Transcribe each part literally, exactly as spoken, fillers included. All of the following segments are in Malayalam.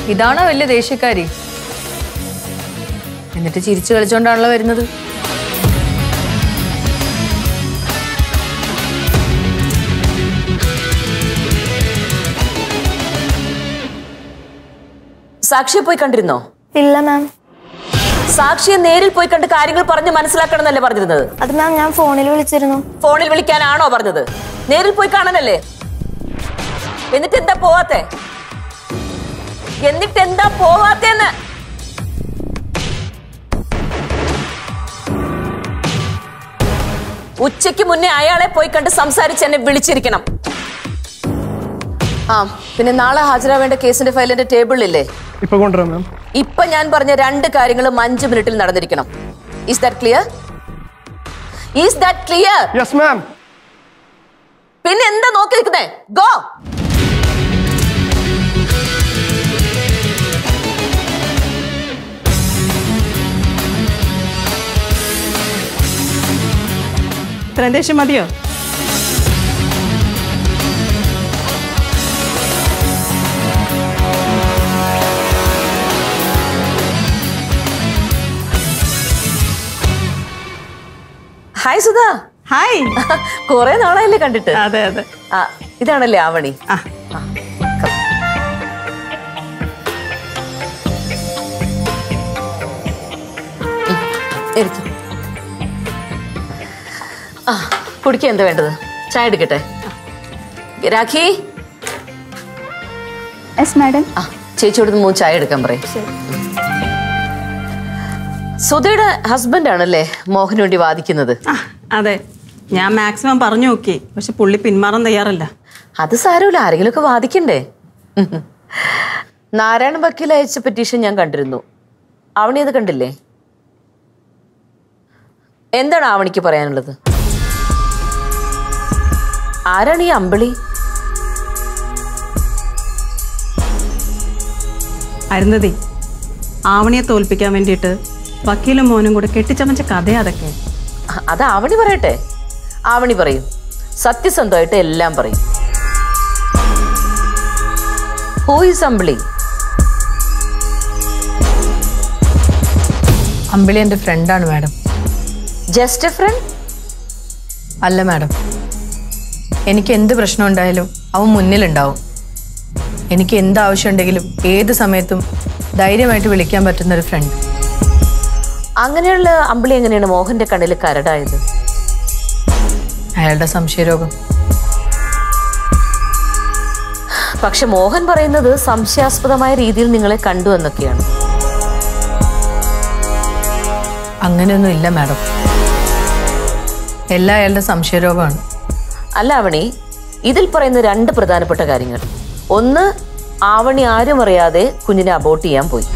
ഇതാണോ വലിയ ദേഷ്യക്കാരി? എന്നിട്ട് ചിരിച്ചു കളിച്ചോണ്ടാണല്ലോ വരുന്നത്. സാക്ഷിയെ പോയി കണ്ടിരുന്നോ? ഇല്ല മാം. സാക്ഷിയെ നേരിൽ പോയി കണ്ട് കാര്യങ്ങൾ പറഞ്ഞ് മനസ്സിലാക്കണം എന്നല്ലേ പറഞ്ഞിരുന്നത്? അത് മാം ഞാൻ ഫോണിൽ വിളിച്ചിരുന്നു. ഫോണിൽ വിളിക്കാനാണോ പറഞ്ഞത്? നേരിൽ പോയി കാണാനല്ലേ? എന്നിട്ട് എന്താ പോവാത്തെ? എന്നിട്ട് എന്താ പോവാത്തേന്ന്? ഉച്ചയ്ക്ക് മുന്നേ അയാളെ പോയി കണ്ട് സംസാരിച്ച് എന്നെ വിളിച്ചിരിക്കണം. ആ പിന്നെ നാളെ ഹാജരാവേണ്ട കേസിന്റെ ഫയലിന്റെ ടേബിളില്ലേ? ഇപ്പൊ കൊണ്ടുവരാം മാം. ഇപ്പൊ ഞാൻ പറഞ്ഞ രണ്ട് കാര്യങ്ങളും അഞ്ചു മിനിറ്റിൽ നടന്നിരിക്കണം. Is that clear? Is that clear? Yes ma'am. പിന്നെ എന്താ നോക്കി നിൽക്കുന്നേ? ഗോ. ഇത്രയും ദേഷ്യം മതിയോ? ഹായ് സുധാ. ഹായ്. കൊറേ നാളായല്ലേ കണ്ടിട്ട്? അതെ അതെ. ആ ഇതാണല്ലേ ആവണി? ആ ആ കുടിക്കാൻ എന്താ വേണ്ടത്? ചായ എടുക്കട്ടെ? രാഖി. Yes madam. ആ ചേച്ചിയോട് മൂന്ന് ചായ എടുക്കാൻ പറയും. സുധയുടെ ഹസ്ബൻഡ് ആണല്ലേ മോഹന് വേണ്ടി വാദിക്കുന്നത്? അതെ, ഞാൻ മാക്സിമം പറഞ്ഞു നോക്കി, പക്ഷെ പുള്ളി പിന്മാറാൻ തയ്യാറല്ല. അത് സാരമില്ല, ആരെങ്കിലും ഒക്കെ വാദിക്കണ്ടേ? നാരായണ വക്കീൽ അയച്ച പെറ്റീഷൻ ഞാൻ കണ്ടിരുന്നു. ആവണി അത് കണ്ടില്ലേ? എന്താണ് ആവണിക്ക് പറയാനുള്ളത്? ആരാണ് ഈ അമ്പിളി? അരുന്നതി, ആവണിയെ തോൽപ്പിക്കാൻ വേണ്ടിയിട്ട് വക്കീലും മോനും കൂടെ കെട്ടിച്ചമച്ച കഥയാ അതൊക്കെ. അത് ആവണി പറയട്ടെ. ആവണി പറയും, സത്യസന്ധമായിട്ട് എല്ലാം പറയും. ഹൂ ഈസ് അമ്പിളി? അമ്പിളി എൻ്റെ ഫ്രണ്ടാണ് മാഡം. Just a friend? അല്ല മാഡം, എനിക്ക് എന്ത് പ്രശ്നം ഉണ്ടായാലും അവൻ മുന്നിലുണ്ടാവും. എനിക്ക് എന്ത് ആവശ്യം ഉണ്ടെങ്കിലും ഏത് സമയത്തും ധൈര്യമായിട്ട് വിളിക്കാൻ പറ്റുന്ന ഒരു ഫ്രണ്ട്. അങ്ങനെയുള്ള അമ്പിളി എങ്ങനെയാണ് മോഹന്റെ കണ്ണിൽ കരടായത്? അയാളുടെ സംശയരോഗം. പക്ഷെ മോഹൻ പറയുന്നത് സംശയാസ്പദമായ രീതിയിൽ നിങ്ങളെ കണ്ടു എന്നൊക്കെയാണ്. അങ്ങനെയൊന്നും ഇല്ല മാഡം, എല്ലാം അയാളുടെ സംശയരോഗമാണ്. അല്ല ആവണി, ഇതിൽ പറയുന്ന രണ്ട് പ്രധാനപ്പെട്ട കാര്യങ്ങൾ. ഒന്ന്, ആവണി ആരും അറിയാതെ കുഞ്ഞിനെ അബോർട്ട് ചെയ്യാൻ പോയി.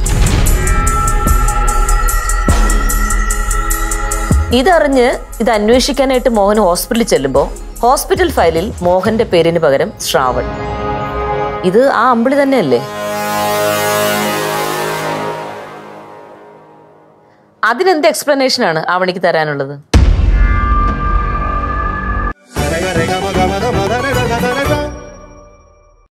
ഇതറിഞ്ഞ് ഇത് അന്വേഷിക്കാനായിട്ട് മോഹൻ ഹോസ്പിറ്റലിൽ ചെല്ലുമ്പോൾ ഹോസ്പിറ്റൽ ഫയലിൽ മോഹന്റെ പേരിന് പകരം ശ്രാവൺ. ഇത് ആ അമ്പിളി തന്നെയല്ലേ? അതിനെന്ത് എക്സ്പ്ലനേഷൻ ആണ് ആവണിക്ക് തരാനുള്ളത്?